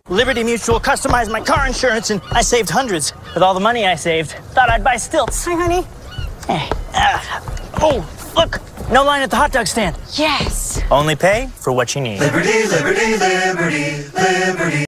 Liberty Mutual customized my car insurance and I saved hundreds. With all the money I saved, thought I'd buy stilts. Hi, honey. Hey. Oh, look, no line at the hot dog stand. Yes. Only pay for what you need. Liberty, liberty, liberty, liberty.